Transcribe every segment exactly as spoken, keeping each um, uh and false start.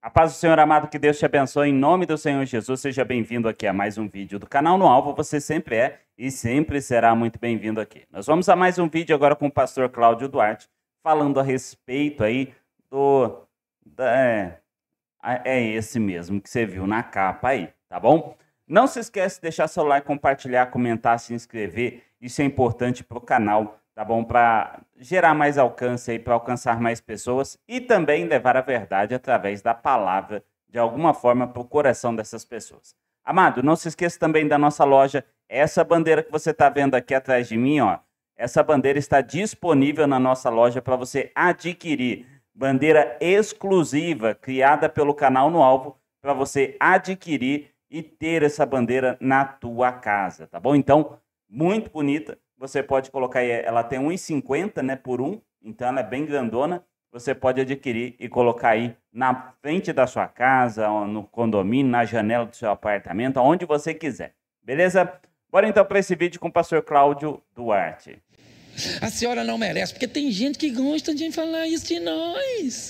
A paz do Senhor amado, que Deus te abençoe em nome do Senhor Jesus. Seja bem-vindo aqui a mais um vídeo do canal No Alvo. Você sempre é e sempre será muito bem-vindo aqui. Nós vamos a mais um vídeo agora com o pastor Cláudio Duarte, falando a respeito aí do... Da, é, é esse mesmo que você viu na capa aí, tá bom? Não se esquece de deixar seu like, compartilhar, comentar, se inscrever. Isso é importante para o canal, tá bom? Para gerar mais alcance aí, para alcançar mais pessoas e também levar a verdade através da palavra, de alguma forma, para o coração dessas pessoas. Amado, não se esqueça também da nossa loja. Essa bandeira que você está vendo aqui atrás de mim, ó, essa bandeira está disponível na nossa loja para você adquirir. Bandeira exclusiva, criada pelo canal No Alvo, para você adquirir e ter essa bandeira na tua casa, tá bom? Então, muito bonita. Você pode colocar aí, ela tem um e cinquenta, né, por um, então ela é bem grandona. Você pode adquirir e colocar aí na frente da sua casa, no condomínio, na janela do seu apartamento, aonde você quiser. Beleza? Bora então para esse vídeo com o pastor Cláudio Duarte. A senhora não merece, porque tem gente que gosta de falar isso de nós.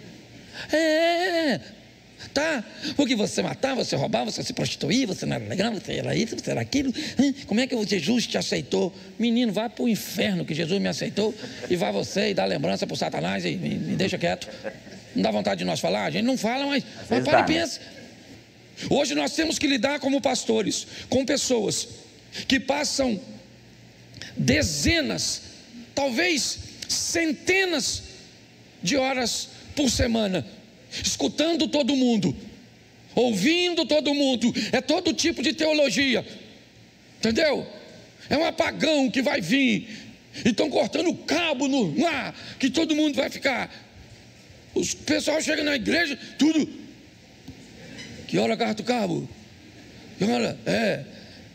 É, tá? Porque você matava, você roubava, você se prostituía, você não era legal, você era isso, você era aquilo. Como é que Jesus te aceitou? Menino, vai para o inferno que Jesus me aceitou e vai você e dá lembrança para o Satanás e me, me deixa quieto. Não dá vontade de nós falar? A gente não fala, mas, mas para e pensa. Hoje nós temos que lidar como pastores com pessoas que passam dezenas, talvez centenas de horas por semana, escutando todo mundo, ouvindo todo mundo, é todo tipo de teologia, entendeu? É um apagão que vai vir, e estão cortando o cabo no ar, que todo mundo vai ficar. O pessoal chega na igreja, tudo. Que hora corta o cabo? Que hora? É.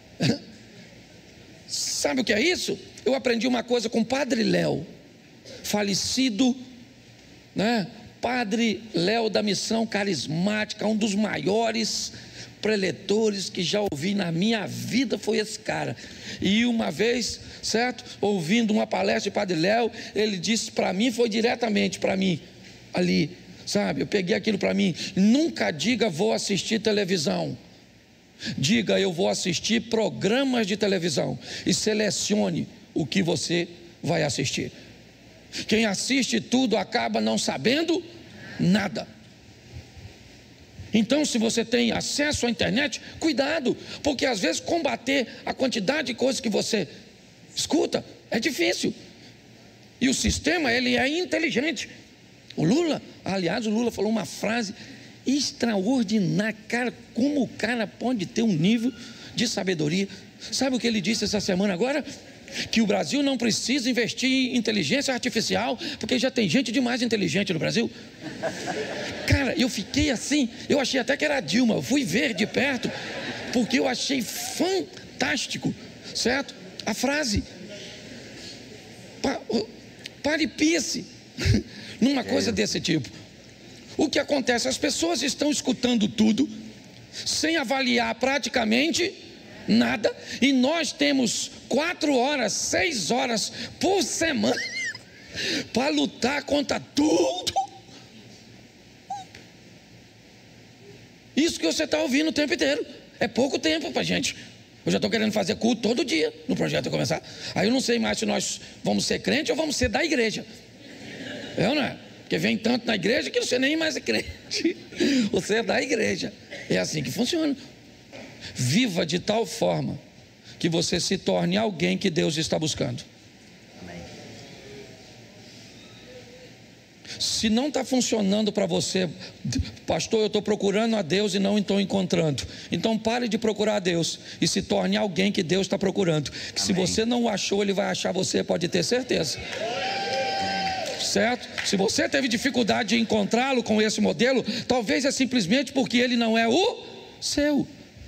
Sabe o que é isso? Eu aprendi uma coisa com o Padre Léo, falecido, né? Padre Léo da Missão Carismática, um dos maiores preletores que já ouvi na minha vida foi esse cara. E uma vez, certo, ouvindo uma palestra de Padre Léo, ele disse para mim, foi diretamente para mim, ali, sabe, eu peguei aquilo para mim: nunca diga vou assistir televisão. Diga, eu vou assistir programas de televisão e selecione o que você vai assistir. Quem assiste tudo acaba não sabendo nada. Então, se você tem acesso à internet, cuidado, porque às vezes combater a quantidade de coisas que você escuta é difícil. E o sistema, ele é inteligente. O Lula, aliás, o Lula falou uma frase extraordinário, cara, como o cara pode ter um nível de sabedoria. Sabe o que ele disse essa semana agora? Que o Brasil não precisa investir em inteligência artificial, porque já tem gente demais inteligente no Brasil. Cara, eu fiquei assim, eu achei até que era a Dilma, eu fui ver de perto, porque eu achei fantástico, certo? A frase, pa, pare e pense numa coisa desse tipo. O que acontece? As pessoas estão escutando tudo, sem avaliar praticamente nada, e nós temos quatro horas, seis horas por semana para lutar contra tudo. Isso que você está ouvindo o tempo inteiro. É pouco tempo para a gente. Eu já estou querendo fazer culto todo dia no projeto começar. Aí eu não sei mais se nós vamos ser crente ou vamos ser da igreja. É ou não é? Porque vem tanto na igreja que você nem mais é crente. Você é da igreja. É assim que funciona. Viva de tal forma que você se torne alguém que Deus está buscando. Amém. Se não está funcionando para você, pastor, eu estou procurando a Deus e não estou encontrando. Então pare de procurar a Deus e se torne alguém que Deus está procurando. Que se você não o achou, Ele vai achar você, pode ter certeza. Certo? Se você teve dificuldade de encontrá-lo com esse modelo, talvez é simplesmente porque ele não é o seu.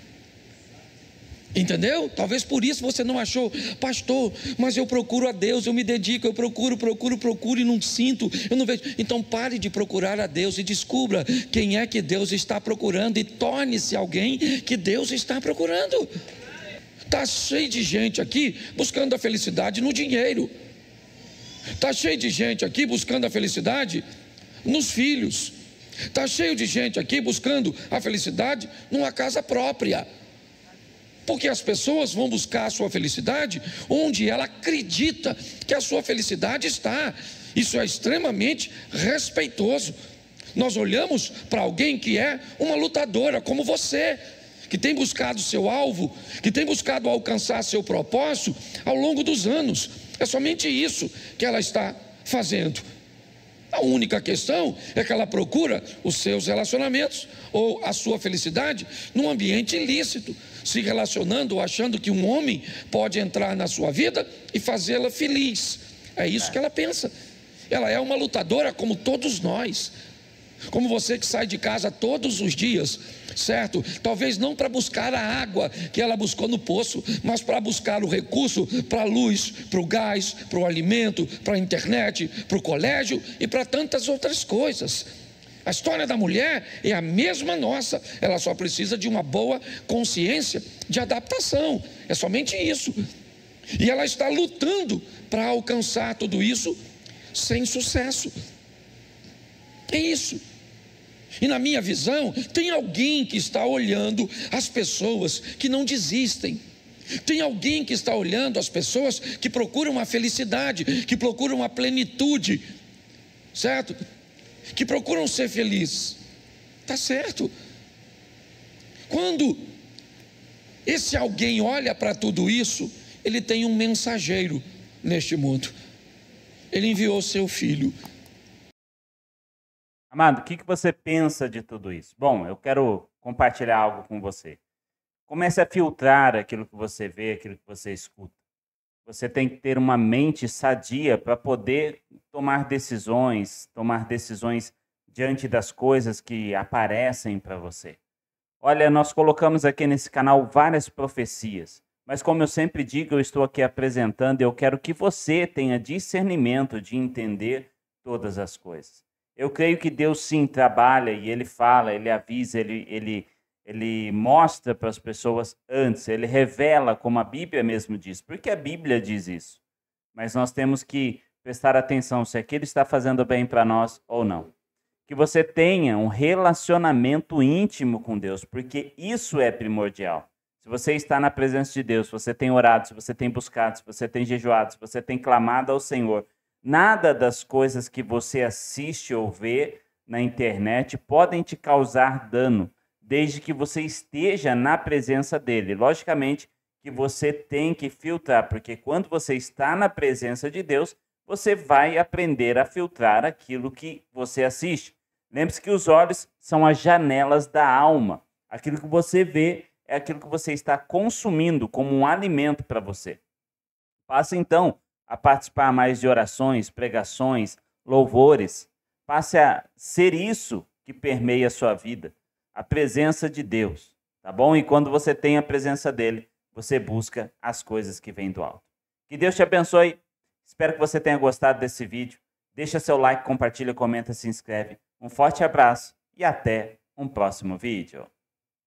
Entendeu? Talvez por isso você não achou. Pastor, mas eu procuro a Deus, eu me dedico, eu procuro, procuro, procuro e não sinto, eu não vejo. Então pare de procurar a Deus e descubra quem é que Deus está procurando e torne-se alguém que Deus está procurando. Está cheio de gente aqui buscando a felicidade no dinheiro. Está cheio de gente aqui buscando a felicidade nos filhos. Está cheio de gente aqui buscando a felicidade numa casa própria. Porque as pessoas vão buscar a sua felicidade onde ela acredita que a sua felicidade está. Isso é extremamente respeitoso. Nós olhamos para alguém que é uma lutadora como você, que tem buscado seu alvo, que tem buscado alcançar seu propósito ao longo dos anos. É somente isso que ela está fazendo. A única questão é que ela procura os seus relacionamentos ou a sua felicidade num ambiente ilícito, se relacionando ou achando que um homem pode entrar na sua vida e fazê-la feliz. É isso que ela pensa. Ela é uma lutadora como todos nós. Como você que sai de casa todos os dias, certo? Talvez não para buscar a água que ela buscou no poço, mas para buscar o recurso para a luz, para o gás, para o alimento, para a internet, para o colégio e para tantas outras coisas. A história da mulher é a mesma nossa, ela só precisa de uma boa consciência de adaptação, é somente isso. E ela está lutando para alcançar tudo isso sem sucesso. É isso. E na minha visão, tem alguém que está olhando as pessoas que não desistem. Tem alguém que está olhando as pessoas que procuram a felicidade, que procuram a plenitude, certo? Que procuram ser felizes. Está certo. Quando esse alguém olha para tudo isso, ele tem um mensageiro neste mundo. Ele enviou seu filho. Amado, o que que você pensa de tudo isso? Bom, eu quero compartilhar algo com você. Comece a filtrar aquilo que você vê, aquilo que você escuta. Você tem que ter uma mente sadia para poder tomar decisões, tomar decisões diante das coisas que aparecem para você. Olha, nós colocamos aqui nesse canal várias profecias, mas como eu sempre digo, eu estou aqui apresentando e eu quero que você tenha discernimento de entender todas as coisas. Eu creio que Deus sim trabalha e Ele fala, Ele avisa, Ele, ele, ele mostra para as pessoas antes, Ele revela, como a Bíblia mesmo diz, porque a Bíblia diz isso. Mas nós temos que prestar atenção se aquilo está fazendo bem para nós ou não. Que você tenha um relacionamento íntimo com Deus, porque isso é primordial. Se você está na presença de Deus, se você tem orado, se você tem buscado, se você tem jejuado, se você tem clamado ao Senhor, nada das coisas que você assiste ou vê na internet podem te causar dano, desde que você esteja na presença dele. Logicamente que você tem que filtrar, porque quando você está na presença de Deus, você vai aprender a filtrar aquilo que você assiste. Lembre-se que os olhos são as janelas da alma. Aquilo que você vê é aquilo que você está consumindo como um alimento para você. Passe então a participar mais de orações, pregações, louvores. Passe a ser isso que permeia a sua vida, a presença de Deus, tá bom? E quando você tem a presença dele, você busca as coisas que vêm do alto. Que Deus te abençoe. Espero que você tenha gostado desse vídeo. Deixa seu like, compartilha, comenta, se inscreve. Um forte abraço e até um próximo vídeo.